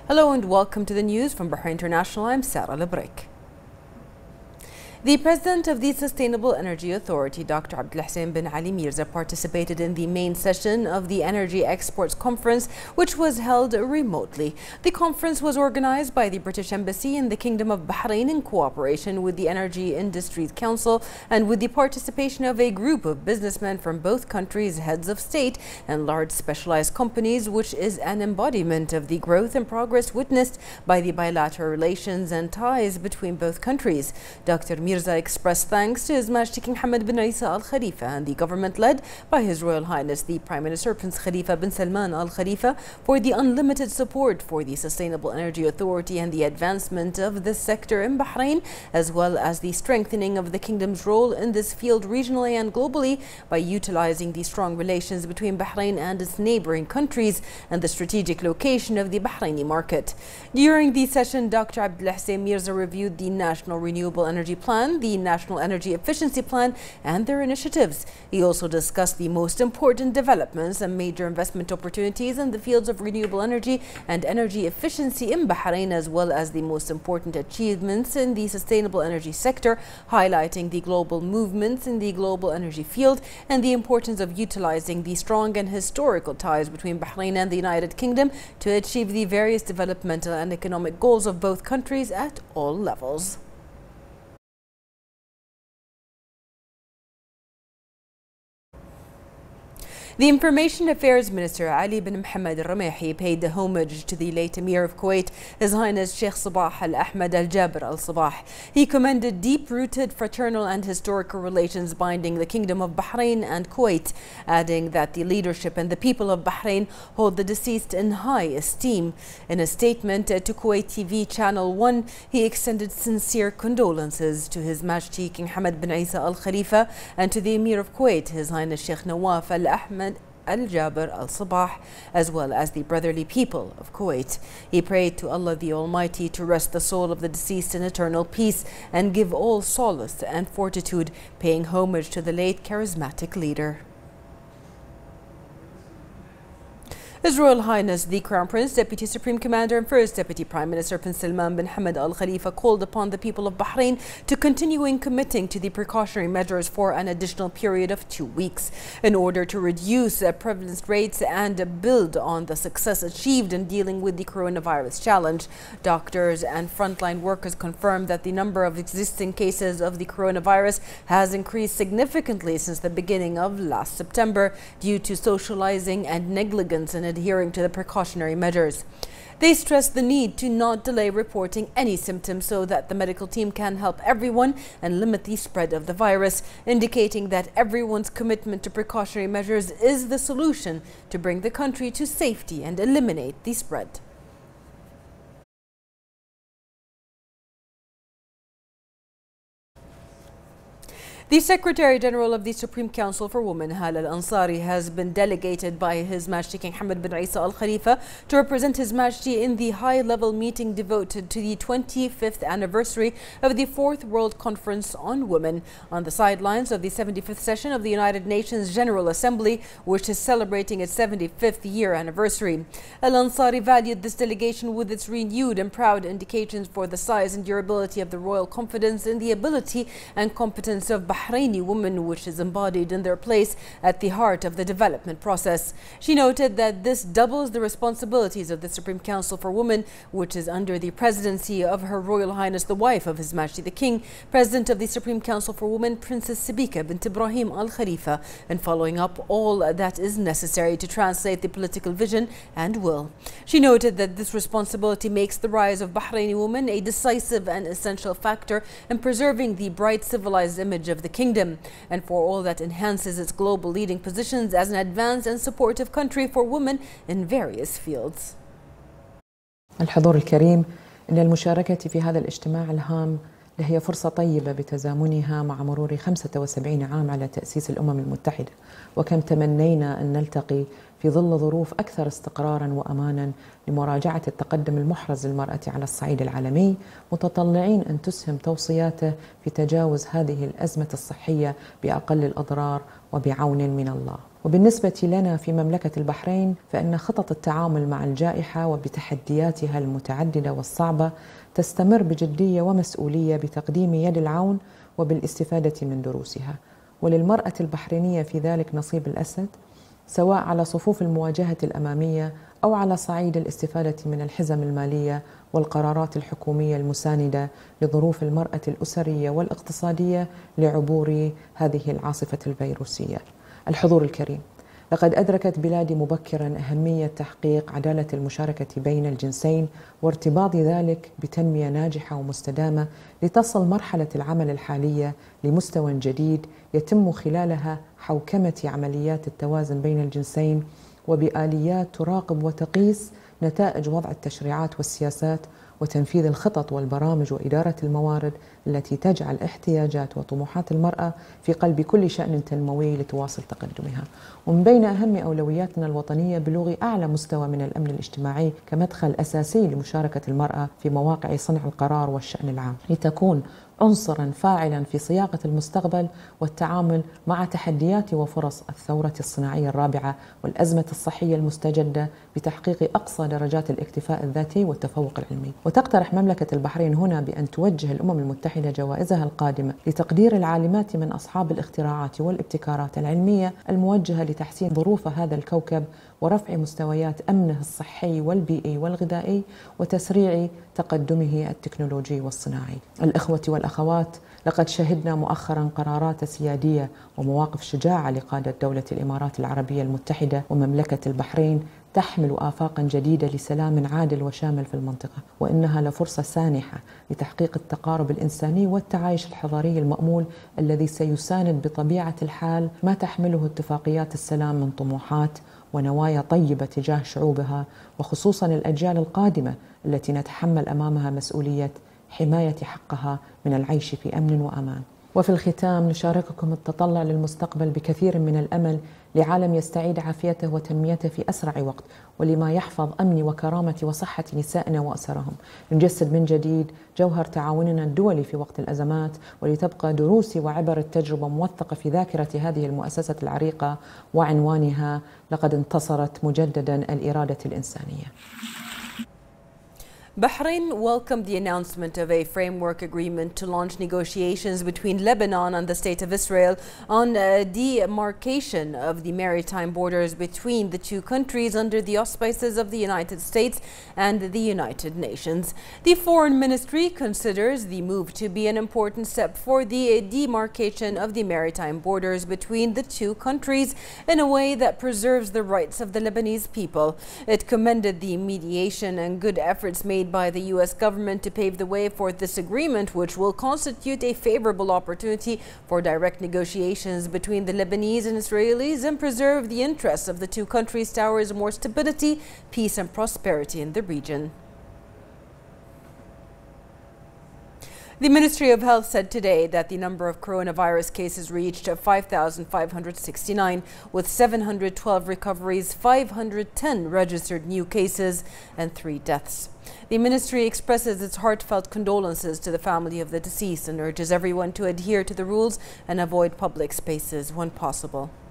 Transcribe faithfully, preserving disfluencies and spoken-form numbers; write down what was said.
Hello and welcome to the news from Bahrain International. I'm Sarah Labrik. The president of the Sustainable Energy Authority, Doctor Abdulhassan bin Ali Mirza, participated in the main session of the Energy Exports Conference, which was held remotely. The conference was organized by the British Embassy in the Kingdom of Bahrain in cooperation with the Energy Industries Council and with the participation of a group of businessmen from both countries, heads of state and large specialized companies, which is an embodiment of the growth and progress witnessed by the bilateral relations and ties between both countries. Doctor Mirza expressed thanks to His Majesty King Hamad bin Isa Al Khalifa and the government led by His Royal Highness the Prime Minister Prince Khalifa bin Salman Al Khalifa for the unlimited support for the Sustainable Energy Authority and the advancement of this sector in Bahrain, as well as the strengthening of the kingdom's role in this field regionally and globally by utilizing the strong relations between Bahrain and its neighboring countries and the strategic location of the Bahraini market. During the session, Doctor Abdulhassan Mirza reviewed the National Renewable Energy Plan, the National Energy Efficiency Plan and their initiatives. He also discussed the most important developments and major investment opportunities in the fields of renewable energy and energy efficiency in Bahrain, as well as the most important achievements in the sustainable energy sector, highlighting the global movements in the global energy field and the importance of utilizing the strong and historical ties between Bahrain and the United Kingdom to achieve the various developmental and economic goals of both countries at all levels. The Information Affairs Minister Ali bin Mohammed Al Ramehi paid homage to the late Emir of Kuwait, His Highness Sheikh Sabah Al Ahmed Al Jaber Al Sabah. He commended deep-rooted fraternal and historical relations binding the Kingdom of Bahrain and Kuwait, adding that the leadership and the people of Bahrain hold the deceased in high esteem. In a statement to Kuwait T V Channel one, he extended sincere condolences to His Majesty King Hamad bin Isa Al Khalifa and to the Emir of Kuwait, His Highness Sheikh Nawaf Al Ahmed Al Jaber Al Sabah, as well as the brotherly people of Kuwait. He prayed to Allah the Almighty to rest the soul of the deceased in eternal peace and give all solace and fortitude, paying homage to the late charismatic leader. His Royal Highness the Crown Prince, Deputy Supreme Commander and First Deputy Prime Minister Prince Salman bin Hamad Al Khalifa called upon the people of Bahrain to continue in committing to the precautionary measures for an additional period of two weeks in order to reduce prevalence rates and build on the success achieved in dealing with the coronavirus challenge. Doctors and frontline workers confirmed that the number of existing cases of the coronavirus has increased significantly since the beginning of last September due to socializing and negligence in adhering to the precautionary measures. They stressed the need to not delay reporting any symptoms so that the medical team can help everyone and limit the spread of the virus, indicating that everyone's commitment to precautionary measures is the solution to bring the country to safety and eliminate the spread. The Secretary General of the Supreme Council for Women, Hala Al Ansari, has been delegated by His Majesty King Hamad bin Isa Al Khalifa to represent His Majesty in the high-level meeting devoted to the twenty-fifth anniversary of the Fourth World Conference on Women, on the sidelines of the seventy-fifth session of the United Nations General Assembly, which is celebrating its seventy-fifth year anniversary. Al Ansari valued this delegation with its renewed and proud indications for the size and durability of the royal confidence in the ability and competence of Bahraini women, which is embodied in their place at the heart of the development process. She noted that this doubles the responsibilities of the Supreme Council for Women, which is under the presidency of Her Royal Highness the wife of His Majesty the King, President of the Supreme Council for Women, Princess Sibika bint Ibrahim Al Khalifa, and following up all that is necessary to translate the political vision and will. She noted that this responsibility makes the rise of Bahraini women a decisive and essential factor in preserving the bright civilized image of the kingdom, and for all that enhances its global leading positions as an advanced and supportive country for women in various fields. الحضور الكريم، إن المشاركة في هذا الاجتماع الهام لهي فرصة طيبة بتزامنها مع مرور خمسة وسبعين عام على تأسيس الأمم المتحدة، وكم تمنينا أن نلتقي في في ظل ظروف أكثر استقراراً وأماناً لمراجعة التقدم المحرز للمرأة على الصعيد العالمي، متطلعين أن تسهم توصياته في تجاوز هذه الأزمة الصحية بأقل الأضرار وبعون من الله. وبالنسبة لنا في مملكة البحرين فإن خطط التعامل مع الجائحة وبتحدياتها المتعددة والصعبة تستمر بجدية ومسؤولية بتقديم يد العون وبالاستفادة من دروسها، وللمرأة البحرينية في ذلك نصيب الأسد، سواء على صفوف المواجهة الأمامية أو على صعيد الاستفادة من الحزم المالية والقرارات الحكومية المساندة لظروف المرأة الأسرية والاقتصادية لعبور هذه العاصفة الفيروسية. الحضور الكريم، لقد أدركت بلادي مبكراً أهمية تحقيق عدالة المشاركة بين الجنسين وارتباط ذلك بتنمية ناجحة ومستدامة لتصل مرحلة العمل الحالية لمستوى جديد يتم خلالها حوكمة عمليات التوازن بين الجنسين وبآليات تراقب وتقيس نتائج وضع التشريعات والسياسات وتنفيذ الخطط والبرامج وإدارة الموارد التي تجعل احتياجات وطموحات المرأة في قلب كل شأن تنموي لتواصل تقدمها. ومن بين أهم أولوياتنا الوطنية بلوغ أعلى مستوى من الأمن الاجتماعي كمدخل أساسي لمشاركة المرأة في مواقع صنع القرار والشأن العام، لتكون عنصراً فاعلاً في صياغة المستقبل والتعامل مع تحديات وفرص الثورة الصناعية الرابعة والأزمة الصحية المستجدة بتحقيق أقصى درجات الاكتفاء الذاتي والتفوق العلمي. وتقترح مملكة البحرين هنا بأن توجه الأمم المتحدة جوائزها القادمة لتقدير العالمات من أصحاب الاختراعات والابتكارات العلمية الموجهة لتحسين ظروف هذا الكوكب ورفع مستويات أمنه الصحي والبيئي والغذائي وتسريع تقدمه التكنولوجي والصناعي. الإخوة والأخوات، لقد شهدنا مؤخرا قرارات سيادية ومواقف شجاعة لقادة دولة الإمارات العربية المتحدة ومملكة البحرين تحمل آفاقا جديدة لسلام عادل وشامل في المنطقة، وإنها لفرصة سانحة لتحقيق التقارب الإنساني والتعايش الحضاري المأمول الذي سيساند بطبيعة الحال ما تحمله اتفاقيات السلام من طموحات ونوايا طيبة تجاه شعوبها، وخصوصا الأجيال القادمة التي نتحمل أمامها مسؤولية حماية حقها من العيش في أمن وأمان. وفي الختام نشارككم التطلع للمستقبل بكثير من الأمل لعالم يستعيد عافيته وتنميته في أسرع وقت، ولما يحفظ أمن وكرامة وصحة نسائنا وأسرهم. نجسد من جديد جوهر تعاوننا الدولي في وقت الأزمات، ولتبقى دروس وعبر التجربة موثقة في ذاكرة هذه المؤسسة العريقة وعنوانها: لقد انتصرت مجددا الإرادة الإنسانية. Bahrain welcomed the announcement of a framework agreement to launch negotiations between Lebanon and the State of Israel on uh, demarcation of the maritime borders between the two countries under the auspices of the United States and the United Nations. The Foreign Ministry considers the move to be an important step for the demarcation of the maritime borders between the two countries in a way that preserves the rights of the Lebanese people. It commended the mediation and good efforts made by the U S government to pave the way for this agreement, which will constitute a favorable opportunity for direct negotiations between the Lebanese and Israelis and preserve the interests of the two countries towards more stability, peace and prosperity in the region. The Ministry of Health said today that the number of coronavirus cases reached five thousand five hundred sixty-nine, with seven hundred twelve recoveries, five hundred ten registered new cases and three deaths. The ministry expresses its heartfelt condolences to the family of the deceased and urges everyone to adhere to the rules and avoid public spaces when possible.